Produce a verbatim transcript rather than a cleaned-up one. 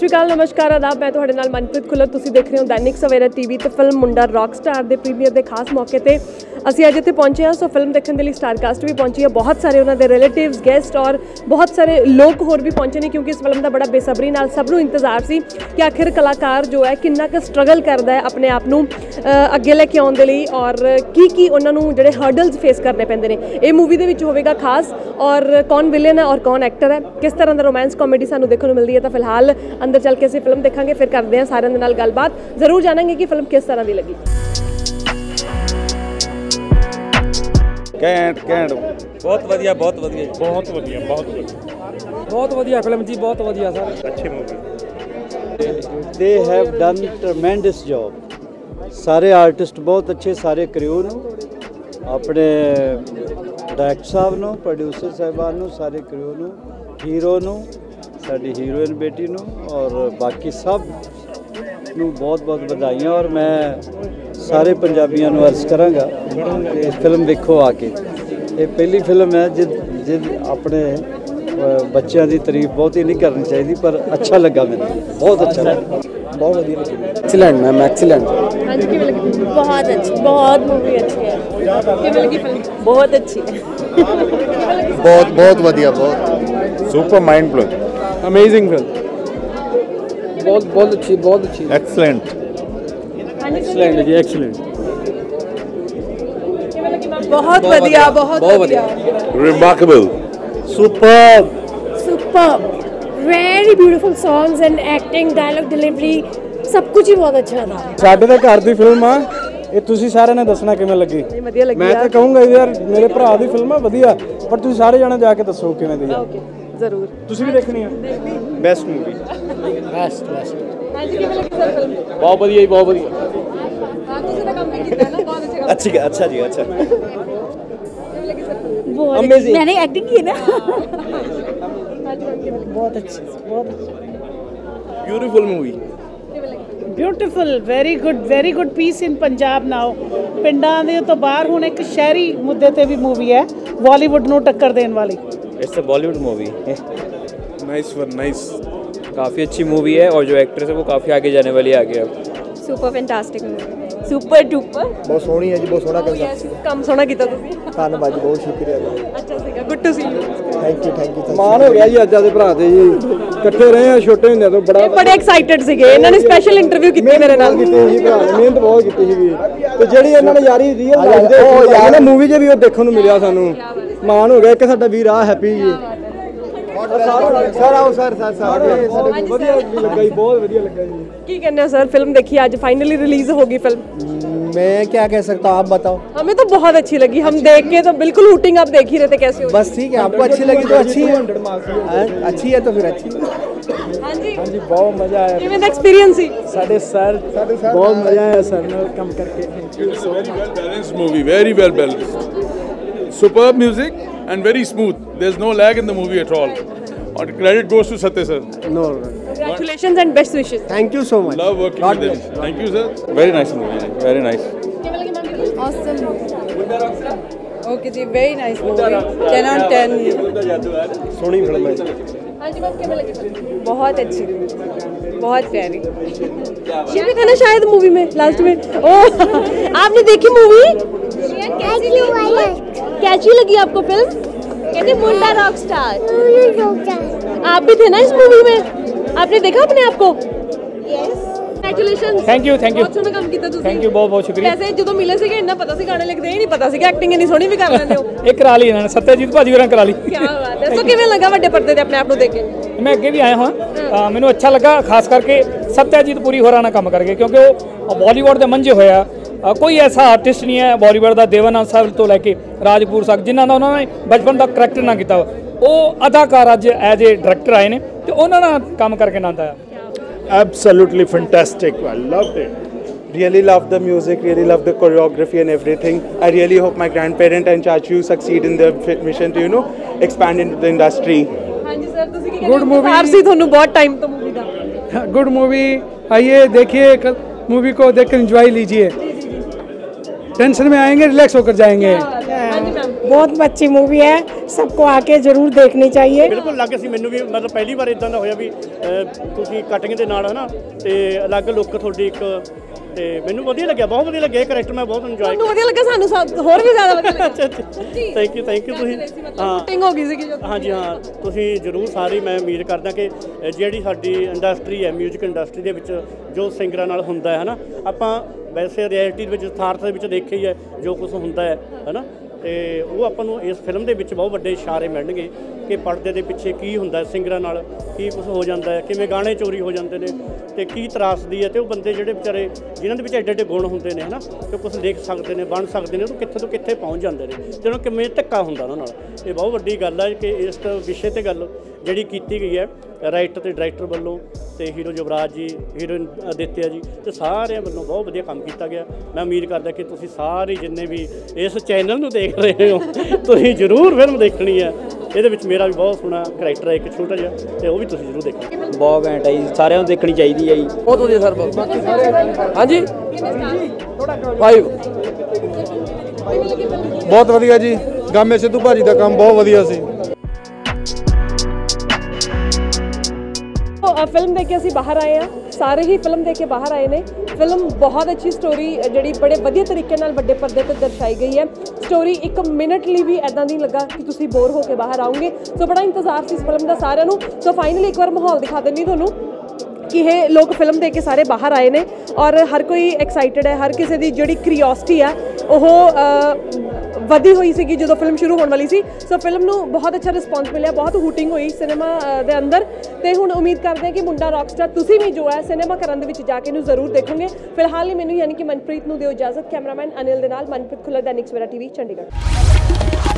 ਸ਼੍ਰੀ ਅਕਾਲ, ਨਮਸਕਾਰ, ਆਦਾਬ। ਮੈਂ ਤੁਹਾਡੇ ਨਾਲ ਮਨਪ੍ਰੀਤ ਖੁੱਲਰ। ਤੁਸੀਂ ਦੇਖ ਰਹੇ ਹੋ ਦੈਨਿਕ ਸਵੇਰਾ ਟੀਵੀ ਤੇ ਫਿਲਮ ਮੁੰਡਾ ਰੌਕ ਸਟਾਰ ਦੇ ਪ੍ਰੀਮੀਅਰ ਦੇ ਖਾਸ ਮੌਕੇ ਤੇ ਅਸੀਂ ਅੱਜ ਇੱਥੇ ਪਹੁੰਚੇ ਹਾਂ। ਸੋ ਫਿਲਮ ਦੇਖਣ ਦੇ ਲਈ ਸਟਾਰ ਕਾਸਟ ਵੀ ਪਹੁੰਚੀ ਹੈ, ਬਹੁਤ ਸਾਰੇ ਉਹਨਾਂ ਦੇ ਰਿਲੇਟਿਵਸ, ਗੈਸਟ ਔਰ ਬਹੁਤ ਸਾਰੇ ਲੋਕ ਹੋਰ ਵੀ ਪਹੁੰਚੇ ਨੇ, ਕਿਉਂਕਿ ਇਸ ਫਿਲਮ ਦਾ ਬੜਾ ਬੇਸਬਰੀ ਨਾਲ ਸਭ ਨੂੰ ਇੰਤਜ਼ਾਰ ਸੀ ਕਿ ਆਖਿਰ ਕਲਾਕਾਰ ਜੋ ਹੈ ਕਿੰਨਾ ਕੁ ਸਟਰਗਲ ਕਰਦਾ ਹੈ ਆਪਣੇ ਆਪ ਨੂੰ ਅੱਗੇ ਲੈ ਕੇ ਆਉਣ ਦੇ ਲਈ ਔਰ ਕੀ ਕੀ ਉਹਨਾਂ ਨੂੰ ਜਿਹੜੇ ਹਰਡਲਸ ਫੇਸ ਕਰਨੇ ਪੈਂਦੇ ਨੇ। ਇਹ ਮੂਵੀ ਦੇ ਵਿੱਚ ਹੋਵੇਗਾ ਖਾਸ, ਔਰ ਕੌਣ ਵਿਲਨ ਹੈ ਔਰ ਕੌਣ ਐਕਟਰ ਹੈ, ਕਿਸ ਤਰ੍ਹਾਂ ਦਾ ਰੋਮਾਂਸ ਕਾਮੇਡੀ ਸਾਨੂੰ ਦੇਖਣ ਨੂੰ ਮਿਲਦੀ ਹੈ। ਤਾਂ ਫਿਲਹਾਲ ਅੰਦਰ ਚੱਲ ਕੇ ਅਸੀਂ ਫਿਲਮ ਦੇਖਾਂਗੇ, ਫਿਰ ਕਰਦੇ ਹਾਂ ਸਾਰਿਆਂ ਦੇ ਨਾਲ ਗੱਲਬਾਤ, ਜ਼ਰੂਰ ਜਾਣਾਂਗੇ ਕਿ ਫਿਲਮ ਕਿਸ ਤਰ੍ਹਾਂ ਦੀ ਲੱਗੀ। ਘੈਂਟ ਘੈਂਟ ਬਹੁਤ ਵਧੀਆ ਬਹੁਤ ਵਧੀਆ ਬਹੁਤ ਵਧੀਆ ਬਹੁਤ ਵਧੀਆ ਬਹੁਤ ਵਧੀਆ ਫਿਲਮ ਜੀ, ਬਹੁਤ ਵਧੀਆ ਸਰ, ਅੱਛੀ movie. they have done tremendous job। ਸਾਰੇ ਆਰਟਿਸਟ ਬਹੁਤ ਅੱਛੇ, ਸਾਰੇ ਕ੍ਰਿਊ ਨੂੰ, ਆਪਣੇ ਡਾਇਰੈਕਟਰ ਸਾਹਿਬ ਨੂੰ, ਪ੍ਰੋਡਿਊਸਰ ਸਾਹਿਬਾਨ ਨੂੰ, ਸਾਰੇ ਕ੍ਰਿਊ ਨੂੰ, ਹੀਰੋ ਨੂੰ, ਸਾਡੀ ਹੀਰੋਇਨ ਬੇਟੀ ਨੂੰ ਔਰ ਬਾਕੀ ਸਭ ਨੂੰ ਬਹੁਤ ਬਹੁਤ ਵਧਾਈਆਂ। ਔਰ ਮੈਂ ਸਾਰੇ ਪੰਜਾਬੀਆਂ ਨੂੰ ਅਰਜ਼ ਕਰਾਂਗਾ ਕਿ ਇਹ ਫਿਲਮ ਵੇਖੋ ਆ ਕੇ। ਇਹ ਪਹਿਲੀ ਫਿਲਮ ਹੈ ਜਿ ਜਿ ਆਪਣੇ ਬੱਚਿਆਂ ਦੀ ਤਾਰੀਫ ਬਹੁਤੀ ਨਹੀਂ ਕਰਨੀ ਚਾਹੀਦੀ, ਪਰ ਅੱਛਾ ਲੱਗਾ ਮੈਨੂੰ, ਬਹੁਤ ਅੱਛਾ ਲੱਗਾ, ਬਹੁਤ ਵਧੀਆ ਲੱਗੀ। Excellent ma'am, excellent. ਹਾਂਜੀ, ਕਿਵੇਂ ਲੱਗੀ? ਬਹੁਤ ਅੱਛੀ, ਬਹੁਤ ਮੂਵੀ ਅੱਛੀ ਹੈ। ਕਿਵੇਂ ਲੱਗੀ ਫਿਲਮ? ਬਹੁਤ ਅੱਛੀ ਹੈ। ਬਹੁਤ ਬਹੁਤ ਵਧੀਆ, ਬਹੁਤ super mind blowing, amazing film, ਬਹੁਤ ਬਹੁਤ ਅੱਛੀ, ਬਹੁਤ ਅੱਛੀ, ਐਕਸਲੈਂਟ ਐਕਸੀਲੈਂਟ ਜੀ, ਐਕਸੀਲੈਂਟ। ਬਹੁਤ ਵਧੀਆ, ਬਹੁਤ ਵਧੀਆ, remarkable, Superb, superb, very beautiful songs and acting, dialogue delivery, सब कुछ ही बहुत अच्छा था। ਸਾਡੇ ਤਾਂ ਘਰ ਦੀ ਫਿਲਮ ਆ ਇਹ, ਤੁਸੀਂ ਸਾਰਿਆਂ ਨੇ ਦੱਸਣਾ ਕਿਵੇਂ ਲੱਗੀ। ਵਧੀਆ ਲੱਗੀ। ਮੈਂ ਤਾਂ ਕਹੂੰਗਾ ਯਾਰ ਮੇਰੇ ਭਰਾ ਦੀ ਫਿਲਮ ਆ ਵਧੀਆ, ਪਰ ਤੁਸੀਂ ਸਾਰੇ ਜਾਣੇ ਜਾ ਕੇ ਦੱਸੋ ਕਿਵੇਂ ਦੀ ਆ। ਓਕੇ, ਜ਼ਰੂਰ। ਤੁਸੀਂ ਵੀ ਦੇਖਣੀ ਆ। Best movie, best best. ਹਾਂਜੀ, ਕਿਵੇਂ ਲੱਗੀ ਸਰ ਫਿਲਮ? ਬਹੁਤ ਵਧੀਆ ਜੀ, ਬਹੁਤ ਵਧੀਆ। ਹਾਂ, ਤੁਸੀਂ ਤਾਂ ਕੰਮ ਵੀ ਕੀਤਾ ਨਾ, ਬਹੁਤ ਅੱਛਾ ਕੰਮ। ਅੱਛੀ ਅੱਛਾ ਜੀ, ਅੱਛਾ बहुत Amazing. मैंने एक्टिंग की ना। बहुत अच्छी, बहुत अच्छी। Beautiful movie. Beautiful, very good, very good piece in Punjab now. ਪਿੰਡਾਂ ਦੇ ਤੋਂ ਬਾਹਰ ਹੁਣ ਇੱਕ ਸ਼ਹਿਰੀ ਮੁੱਦੇ ਤੇ ਵੀ ਮੂਵੀ ਹੈ, ਬਾਲੀਵੁੱਡ ਨੂੰ ਟੱਕਰ ਦੇਣ ਵਾਲੀ। It's a Bollywood movie, nice for nice, काफ़ी अच्छी मूवी है और जो एक्ट्रेस है वो काफ़ी आगे जाने वाली है आगे अब। Super fantastic movie, super duper. ਬਹੁਤ ਸੋਹਣੀ ਹੈ ਜੀ, ਬਹੁਤ ਸੋਹਣਾ ਕੰਮ ਸੋਹਣਾ ਕੀਤਾ ਤੁਸੀਂ। ਧੰਨਵਾਦ ਜੀ, ਬਹੁਤ ਸ਼ੁਕਰੀਆ। ਅੱਛਾ ਸੀਗਾ, good to see you. Thank you, thank you. ਮਾਣ ਹੋ ਗਿਆ ਜੀ ਅੱਜ ਆਦੇ ਭਰਾ ਤੇ ਜੀ, ਇਕੱਠੇ ਰਹੇ ਆ ਛੋਟੇ ਹੁੰਦੇ ਤੋਂ ਬੜਾ। ਇਹ ਬੜੇ ਐਕਸਾਈਟਡ ਸੀਗੇ, ਇਹਨਾਂ ਨੇ ਸਪੈਸ਼ਲ ਇੰਟਰਵਿਊ ਕੀਤੀ ਮੇਰੇ ਨਾਲ। ਕੀਤੀ ਸੀ ਭਰਾ ਨੇ, ਮਿਹਨਤ ਬਹੁਤ ਕੀਤੀ ਸੀਗੀ, ਤੇ ਜਿਹੜੀ ਇਹਨਾਂ ਨੇ ਯਾਰੀ ਰੀਅਲ ਲਾਈਫ ਦੇ ਉਹ ਯਾਰ ਮੂਵੀ 'ਚ ਵੀ ਉਹ ਦੇਖਣ ਨੂੰ ਮਿਲਿਆ ਸਾਨੂੰ। ਮਾਣ ਹੋ ਗਿਆ ਕਿ ਸਾਡਾ ਵੀਰ ਆ ਹੈਪੀ ਜੀ। ਸਰ ਆਓ ਸਰ, ਸਰ ਸਾਡੇ ਵਧੀਆ ਲੱਗਾ ਜੀ, ਬਹੁਤ ਵਧੀਆ ਲੱਗਾ ਜੀ। ਕੀ ਕਹਿੰਦੇ ਹੋ ਸਰ, ਫਿल्म देखी आज फाइनली रिलीज होगी फिल्म? मैं क्या कह सकता हूँ, आप बताओ। हमें तो बहुत अच्छी लगी, हम देख के तो बिल्कुल हूटिंग आप देख ही रहे थे कैसे हो। बस ठीक है, आपको अच्छी लगी तो अच्छी है, अच्छी है तो फिर अच्छी। हाँ जी, हाँ जी, बहुत मजा आया। किवें दा एक्सपीरियंस ही साडे सर बहुत मजा आया सर नाल काम करके। Thank you so much. Well balanced movie, very well balanced, superb music and very smooth, there's no lag in the movie at all, and credit goes to Satya sir. No, congratulations and best wishes. thank you so much. Love working with them. Thank you sir. Very nice movie, very nice. किवें लगी ma'am? Awesome. Okay जी, very nice movie, ten on ten। सोहनी फिल्म है। हाँ जी ma'am, किवें लगी? बहुत अच्छी, बहुत प्यारी। ये भी था ना शायद मूवी में लास्ट में। ओह, आपने देखी मूवी? कैसी लगी आपको फिल्म? कहते मुंडा रॉक स्टार। आप भी थे ना इस मूवी में, आपने देखा अपने आप को? Congratulations। Thank you, thank you। बहुत सोहना काम ਕੀਤਾ ਤੁਸੀਂ। Thank you, ਬਹੁਤ ਬਹੁਤ ਸ਼ੁਕਰੀਆ। ਵੈਸੇ ਜਦੋਂ ਮਿਲੇ ਸੀਗੇ ਇੰਨਾ ਪਤਾ ਸੀ ਗਾਣੇ ਲਿਖਦੇ, ਹੀ ਨਹੀਂ ਪਤਾ ਸੀਗਾ ਐਕਟਿੰਗ ਇੰਨੀ ਸੋਹਣੀ ਵੀ ਕਰ ਲੈਂਦੇ ਹੋ। ਇਹ ਕਰਾ ਲਈ ਇਹਨਾਂ ਨੇ, ਸੱਤਿਆਜੀਤ ਭਾਜੀ ਹੋਰਾਂ ਕਰਾ ਲਈ। ਕੀ ਬਾਤ ਹੈ। ਸੋ ਕਿਵੇਂ ਲੱਗਾ ਵੱਡੇ ਪਰਦੇ ਤੇ ਆਪਣੇ ਆਪ ਨੂੰ ਦੇਖ ਕੇ? ਮੈਂ ਅੱਗੇ ਵੀ ਆਇਆ ਹਾਂ, ਮੈਨੂੰ ਅੱਛਾ ਲੱਗਾ, ਖਾਸ ਕਰਕੇ ਸੱਤਿਆਜੀਤ ਪੁਰੀ ਹੋਰਾਂ ਨਾਲ ਕੰਮ ਕਰਕੇ, ਕਿਉਂਕਿ ਉਹ ਬਾਲੀਵੁੱਡ ਦੇ ਮੰਝੇ ਹੋਇਆ। ਕੋਈ ਐਸਾ ਆਰਟਿਸਟ ਨਹੀਂ ਹੈ ਬਾਲੀਵੁੱਡ ਦਾ, ਦੇਵਾਨੰਦ ਸਾਹਿਬ ਤੋਂ ਲੈ ਕੇ ਰਾਜਪੂਰ ਤੱਕ, ਜਿਨ੍ਹਾਂ ਦਾ ਉਹਨਾਂ ਨੇ ਬਚਪਨ ਦਾ ਕਰੈਕਟਰ ਨਾ ਕੀਤਾ। ਉਹ ਅਦਾਕਾਰ ਅੱਜ ਐਜ ਏ ਡਾਇਰੈਕਟਰ ਆਏ ਨੇ ਤੇ ਉਹਨਾਂ ਨਾਲ ਕੰਮ ਕਰਕੇ ਆਨੰਦ ਆਇਆ। Absolutely fantastic. I loved it. Really loved the music, really loved the choreography and everything. I really hope my grandparent and chachu succeed in their fi- mission to, you know, expand into the industry. ਹਾਂਜੀ sir, ਤੁਸੀਂ ਕੀ ਕਹਿੰਦੇ? Good movie। ਇੰਤਜ਼ਾਰ ਸੀ ਤੁਹਾਨੂੰ ਬਹੁਤ time ਤੋਂ movie ਦਾ। Good movie, आइए देखिए, मूवी को देखकर एंजॉय लीजिए, टेंशन में आएंगे रिलैक्स होकर जाएंगे। बहुत अच्छी मूवी है, सबको आके जरूर देखनी चाहिए। बिल्कुल अलग सी मैनू भी मतलब पहली बार इदां दा होया भी तुसीं कटिंग दे नाल है ना ते अलग लुक थोड़ी एक ਤੇ ਮੈਨੂੰ ਵਧੀਆ ਲੱਗਿਆ, ਬਹੁਤ ਵਧੀਆ ਲੱਗਿਆ। ਕਰੈਕਟਰ ਮੈਂ ਬਹੁਤ ਇੰਜੋਏ ਤੁਹਾਨੂੰ ਵਧੀਆ ਲੱਗਾ, ਸਾਨੂੰ ਹੋਰ ਵੀ ਜ਼ਿਆਦਾ ਵਧੀਆ ਲੱਗਾ। ਥੈਂਕ ਯੂ ਥੈਂਕ ਯੂ ਤੁਸੀਂ ਹਾਂ ਸ਼ੂਟਿੰਗ ਹੋ ਗਈ ਸੀ ਜਦੋਂ ਹਾਂਜੀ ਹਾਂ ਤੁਸੀਂ ਜ਼ਰੂਰ ਸਾਰੀ ਮੈਂ ਉਮੀਦ ਕਰਦਾ ਕਿ ਜਿਹੜੀ ਸਾਡੀ ਇੰਡਸਟਰੀ ਹੈ ਮਿਊਜ਼ਿਕ ਇੰਡਸਟਰੀ ਦੇ ਵਿੱਚ ਜੋ ਸਿੰਗਰਾਂ ਨਾਲ ਹੁੰਦਾ ਹੈ ਨਾ, ਆਪਾਂ ਵੈਸੇ ਰਿਐਲਿਟੀ ਦੇ ਵਿੱਚ ਯਥਾਰਥ ਦੇ ਵਿੱਚ ਦੇਖਿਆ ਹੀ ਹੈ ਜੋ ਕੁਝ ਹੁੰਦਾ ਹੈ ਹੈ ਨਾ, ਤੇ ਉਹ ਆਪਾਂ ਨੂੰ ਇਸ ਫਿਲਮ ਦੇ ਵਿੱਚ ਬਹੁਤ ਵੱਡੇ ਇਸ਼ਾਰੇ ਮਿਲਣਗੇ ਕਿ ਪਰਦੇ ਦੇ ਪਿੱਛੇ ਕੀ ਹੁੰਦਾ ਸਿੰਗਰਾਂ ਨਾਲ, ਕੀ ਕੁਝ ਹੋ ਜਾਂਦਾ ਹੈ, ਕਿਵੇਂ ਗਾਣੇ ਚੋਰੀ ਹੋ ਜਾਂਦੇ ਨੇ ਤੇ ਕੀ ਤਰਾਸਦੀ ਹੈ, ਤੇ ਉਹ ਬੰਦੇ ਜਿਹੜੇ ਵਿਚਾਰੇ ਜਿਨ੍ਹਾਂ ਦੇ ਵਿੱਚ ਐਡੇ ਐਡੇ ਗੁਣ ਹੁੰਦੇ ਨੇ ਹੈ ਨਾ, ਤੇ ਕੁਝ ਲਿਖ ਸਕਦੇ ਨੇ ਬਣ ਸਕਦੇ ਨੇ, ਉਹ ਕਿੱਥੇ ਤੋਂ ਕਿੱਥੇ ਪਹੁੰਚ ਜਾਂਦੇ ਨੇ, ਜਦੋਂ ਕਿਵੇਂ ਧੱਕਾ ਹੁੰਦਾ ਉਹਨਾਂ ਨਾਲ। ਇਹ ਬਹੁਤ ਵੱਡੀ ਗੱਲ ਹੈ ਕਿ ਇਸ ਵਿਸ਼ੇ 'ਤੇ ਗੱਲ ਜਿਹੜੀ ਕੀਤੀ ਗਈ ਹੈ ਰਾਈਟਰ ਤੇ ਡਾਇਰੈਕਟਰ ਵੱਲੋਂ ਤੇ ਹੀਰੋ ਯੁਵਰਾਜ ਜੀ, ਹੀਰੋਇਨ ਅਦਿੱਤਿਆ ਜੀ ਤੇ ਸਾਰਿਆਂ ਵੱਲੋਂ ਬਹੁਤ ਵਧੀਆ ਕੰਮ ਕੀਤਾ ਗਿਆ। ਮੈਂ ਉਮੀਦ ਕਰਦਾ ਕਿ ਤੁਸੀਂ ਸਾਰੇ ਜਿੰਨੇ ਵੀ ਇਸ ਚੈਨਲ ਨੂੰ ਦੇਖ ਰਹੇ ਹੋ ਤੁਸੀਂ ਜ਼ਰੂਰ ਫਿਲਮ ਦੇਖਣੀ ਹੈ। ਇਹਦੇ ਵਿੱਚ ਮੇਰਾ ਵੀ ਬਹੁਤ ਸੋਹਣਾ ਕਰੈਕਟਰ ਹੈ ਇੱਕ ਛੋਟਾ ਜਿਹਾ, ਤੇ ਉਹ ਵੀ ਤੁਸੀਂ ਜ਼ਰੂਰ ਦੇਖਣਾ। ਬਹੁਤ ਘੈਂਟ ਹੈ ਜੀ, ਸਾਰਿਆਂ ਨੂੰ ਦੇਖਣੀ ਚਾਹੀਦੀ ਹੈ ਜੀ। ਬਹੁਤ ਵਧੀਆ ਸਰ। ਹਾਂਜੀ ਫਾਈਵ ਬਹੁਤ ਵਧੀਆ ਜੀ। ਗਾਮੇ ਸਿੱਧੂ ਭਾਜੀ ਦਾ ਕੰਮ ਬਹੁਤ ਵਧੀਆ ਸੀ। ਫਿਲਮ ਦੇਖ ਕੇ ਅਸੀਂ ਬਾਹਰ ਆਏ ਹਾਂ, ਸਾਰੇ ਹੀ ਫਿਲਮ ਦੇਖ ਕੇ ਬਾਹਰ ਆਏ ਨੇ। ਫਿਲਮ ਬਹੁਤ ਅੱਛੀ ਸਟੋਰੀ ਜਿਹੜੀ ਬੜੇ ਵਧੀਆ ਤਰੀਕੇ ਨਾਲ ਵੱਡੇ ਪਰਦੇ ਤੇ ਦਰਸਾਈ ਗਈ ਹੈ। ਸਟੋਰੀ ਇੱਕ ਮਿੰਟ ਲਈ ਵੀ ਐਦਾਂ ਨਹੀਂ ਲੱਗਾ ਕਿ ਤੁਸੀਂ ਬੋਰ ਹੋ ਕੇ ਬਾਹਰ ਆਓਗੇ। ਸੋ ਬੜਾ ਇੰਤਜ਼ਾਰ ਸੀ ਇਸ ਫਿਲਮ ਦਾ ਸਾਰਿਆਂ ਨੂੰ। ਸੋ ਫਾਈਨਲੀ ਇੱਕ ਵਾਰ ਮਾਹੌਲ ਦਿਖਾ ਦਿੰਦੀ ਤੁਹਾਨੂੰ ਕਿ ਇਹ ਲੋਕ ਫਿਲਮ ਦੇਖ ਕੇ ਸਾਰੇ ਬਾਹਰ ਆਏ ਨੇ ਔਰ ਹਰ ਕੋਈ ਐਕਸਾਈਟਡ ਹੈ। ਹਰ ਕਿਸੇ ਦੀ ਜਿਹੜੀ ਕਰਿਓਸਿਟੀ ਹੈ ਉਹ ਵਧੀ ਹੋਈ ਸੀਗੀ ਜਦੋਂ ਫਿਲਮ ਸ਼ੁਰੂ ਹੋਣ ਵਾਲੀ ਸੀ। ਸੋ ਫਿਲਮ ਨੂੰ ਬਹੁਤ ਅੱਛਾ ਰਿਸਪੌਂਸ ਮਿਲਿਆ, ਬਹੁਤ ਹੂਟਿੰਗ ਹੋਈ ਸਿਨੇਮਾ ਦੇ ਅੰਦਰ। ਤੇ ਹੁਣ ਉਮੀਦ ਕਰਦੇ ਹਾਂ ਕਿ ਮੁੰਡਾ ਰੌਕਸਟਾਰ ਤੁਸੀਂ ਵੀ ਜੋ ਹੈ ਸਿਨੇਮਾ ਘਰਾਂ ਦੇ ਵਿੱਚ ਜਾ ਕੇ ਇਹਨੂੰ ਜ਼ਰੂਰ ਦੇਖੋਗੇ। ਫਿਲਹਾਲ ਲਈ ਮੈਨੂੰ ਯਾਨੀ ਕਿ ਮਨਪ੍ਰੀਤ ਨੂੰ ਦਿਓ ਇਜਾਜ਼ਤ। ਕੈਮਰਾਮੈਨ ਅਨਿਲ ਦੇ ਨਾਲ ਮਨਪ੍ਰੀਤ ਖੁੱਲਰ, ਦੈਨਿਕ ਸਵੇਰਾ ਟੀਵੀ, ਚੰਡੀਗੜ੍ਹ।